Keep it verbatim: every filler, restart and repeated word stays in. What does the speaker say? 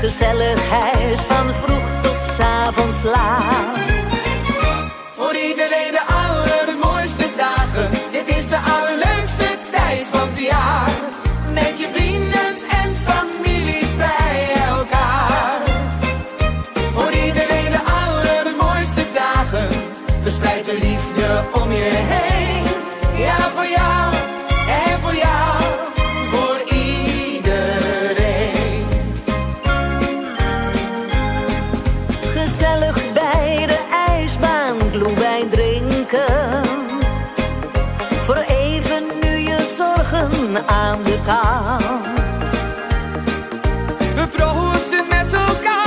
Gezelligheid van vroeg tot 's avonds laat. Voor iedereen de allermooiste dagen. Dit is de allerleukste tijd van het jaar. Met je vrienden en familie bij elkaar. Voor iedereen de allermooiste dagen. Verspreid de liefde om je heen. Ja, voor jou en voor jou. Voor iedereen. Gezellig bij de ijsbaan, glühwein drinken. Voor even nu je zorgen aan de kant. We proosten met elkaar.